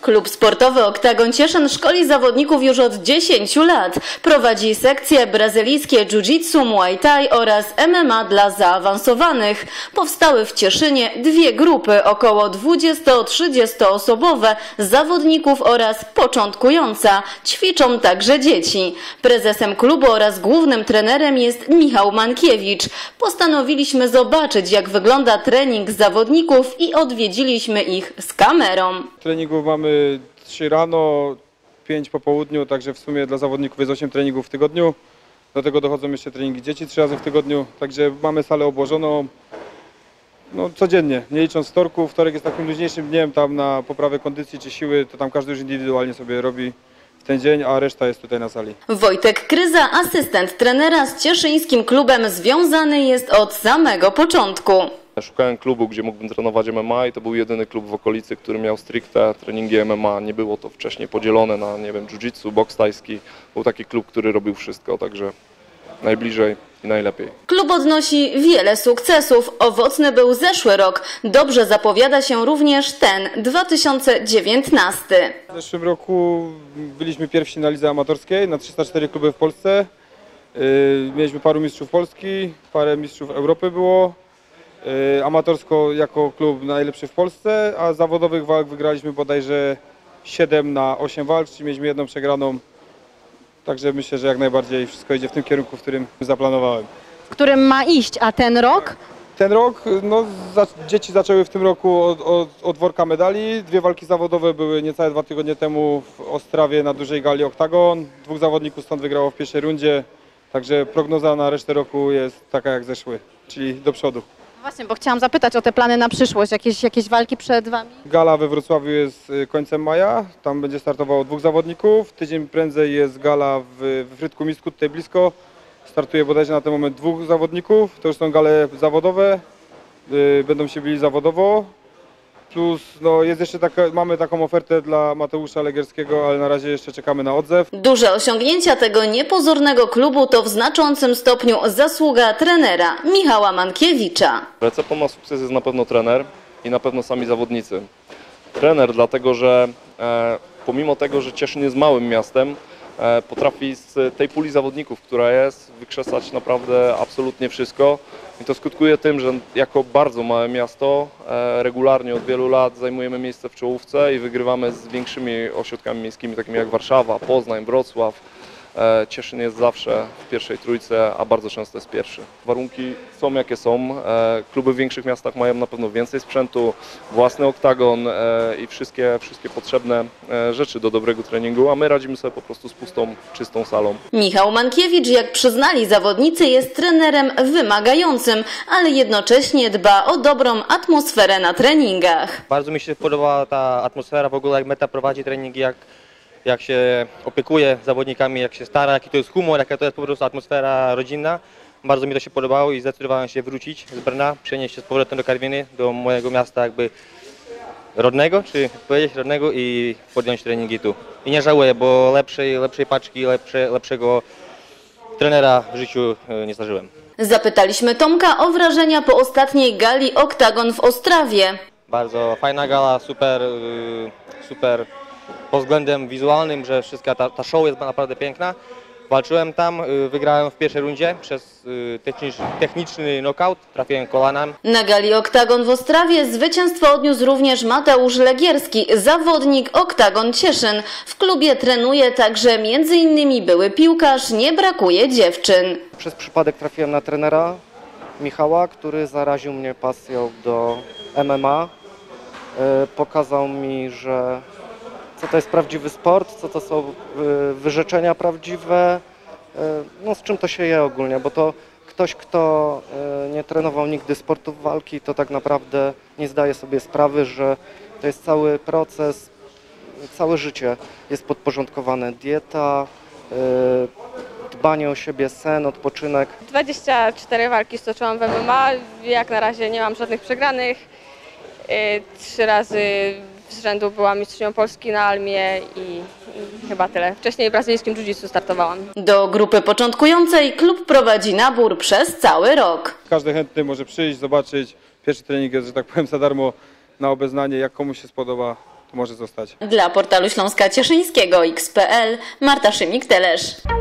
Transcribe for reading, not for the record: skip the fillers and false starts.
Klub sportowy Oktagon Cieszyn szkoli zawodników już od 10 lat. Prowadzi sekcje brazylijskie jiu-jitsu, muay thai oraz MMA dla zaawansowanych. Powstały w Cieszynie dwie grupy, około 20-30 osobowe, zawodników oraz początkująca. Ćwiczą także dzieci. Prezesem klubu oraz głównym trenerem jest Michał Mankiewicz. Postanowiliśmy zobaczyć, jak wygląda trening zawodników i odwiedziliśmy ich z kamerą. Treningów mamy 3 rano, 5 po południu, także w sumie dla zawodników jest 8 treningów w tygodniu. Do tego dochodzą jeszcze treningi dzieci 3 razy w tygodniu, także mamy salę obłożoną codziennie, nie licząc wtorku. Wtorek jest takim luźniejszym dniem, tam na poprawę kondycji czy siły, to tam każdy już indywidualnie sobie robi w ten dzień, a reszta jest tutaj na sali. Wojtek Kryza, asystent trenera z cieszyńskim klubem, związany jest od samego początku. Szukałem klubu, gdzie mógłbym trenować MMA i to był jedyny klub w okolicy, który miał stricte treningi MMA. Nie było to wcześniej podzielone na, nie wiem, jiu-jitsu, boks tajski. Był taki klub, który robił wszystko, także najbliżej i najlepiej. Klub odnosi wiele sukcesów. Owocny był zeszły rok. Dobrze zapowiada się również ten 2019. W zeszłym roku byliśmy pierwsi na lidze amatorskiej, na 304 kluby w Polsce. Mieliśmy paru mistrzów Polski, parę mistrzów Europy było. Amatorsko jako klub najlepszy w Polsce, a zawodowych walk wygraliśmy bodajże 7 na 8 walk, czyli mieliśmy jedną przegraną. Także myślę, że jak najbardziej wszystko idzie w tym kierunku, w którym zaplanowałem. W którym ma iść, a ten rok? Ten rok, dzieci zaczęły w tym roku od worka medali. 2 walki zawodowe były niecałe 2 tygodnie temu w Ostrawie na dużej gali Oktagon. 2 zawodników stąd wygrało w pierwszej rundzie. Także prognoza na resztę roku jest taka jak zeszły, czyli do przodu. Właśnie, bo chciałam zapytać o te plany na przyszłość. Jakieś walki przed Wami? Gala we Wrocławiu jest końcem maja. Tam będzie startowało 2 zawodników. Tydzień prędzej jest gala w Frytku Mistku, tutaj blisko. Startuje bodajże na ten moment 2 zawodników. To już są gale zawodowe. Będą się bili zawodowo. Plus jest jeszcze mamy taką ofertę dla Mateusza Legierskiego, ale na razie jeszcze czekamy na odzew. Duże osiągnięcia tego niepozornego klubu to w znaczącym stopniu zasługa trenera Michała Mankiewicza. Receptą na sukces jest na pewno trener i na pewno sami zawodnicy. Trener dlatego, że pomimo tego, że Cieszyn jest małym miastem, potrafi z tej puli zawodników, która jest, wykrzesać naprawdę absolutnie wszystko. I to skutkuje tym, że jako bardzo małe miasto regularnie od wielu lat zajmujemy miejsce w czołówce i wygrywamy z większymi ośrodkami miejskimi, takimi jak Warszawa, Poznań, Wrocław. Cieszyn jest zawsze w pierwszej trójce, a bardzo często jest pierwszy. Warunki są jakie są. Kluby w większych miastach mają na pewno więcej sprzętu, własny oktagon i wszystkie potrzebne rzeczy do dobrego treningu, a my radzimy sobie po prostu z pustą, czystą salą. Michał Mankiewicz, jak przyznali zawodnicy, jest trenerem wymagającym, ale jednocześnie dba o dobrą atmosferę na treningach. Bardzo mi się podoba ta atmosfera, w ogóle jak Meta prowadzi treningi, jak się opiekuje zawodnikami, jak się stara, jaki to jest humor, jaka to jest po prostu atmosfera rodzinna. Bardzo mi to się podobało i zdecydowałem się wrócić z Brna, przenieść się z powrotem do Karwiny, do mojego miasta jakby rodnego, czy powiedzieć rodnego i podjąć treningi tu. I nie żałuję, bo lepszej paczki, lepszego trenera w życiu nie zdarzyłem. Zapytaliśmy Tomka o wrażenia po ostatniej gali Oktagon w Ostrawie. Bardzo fajna gala, super pod względem wizualnym, że wszystka ta show jest naprawdę piękna. Walczyłem tam, wygrałem w pierwszej rundzie przez techniczny knockout, trafiłem kolanem. Na gali Oktagon w Ostrawie zwycięstwo odniósł również Mateusz Legierski, zawodnik Oktagon Cieszyn. W klubie trenuje także m.in. były piłkarz, nie brakuje dziewczyn. Przez przypadek trafiłem na trenera Michała, który zaraził mnie pasją do MMA. Pokazał mi, co to jest prawdziwy sport, co to są wyrzeczenia prawdziwe, z czym to się je ogólnie, bo to ktoś, kto nie trenował nigdy sportów walki, to tak naprawdę nie zdaje sobie sprawy, że to jest cały proces, całe życie jest podporządkowane. Dieta, dbanie o siebie, sen, odpoczynek. 24 walki stoczyłam w MMA, jak na razie nie mam żadnych przegranych. 3 razy z rzędu byłam mistrzynią Polski na Almie i chyba tyle. Wcześniej w brazylijskim jiu-jitsu startowałam. Do grupy początkującej klub prowadzi nabór przez cały rok. Każdy chętny może przyjść, zobaczyć. Pierwszy trening jest, że tak powiem, za darmo na obeznanie, jak komuś się spodoba. to może zostać. Dla portalu Śląska Cieszyńskiego XPL Marta Szymik-Telesz.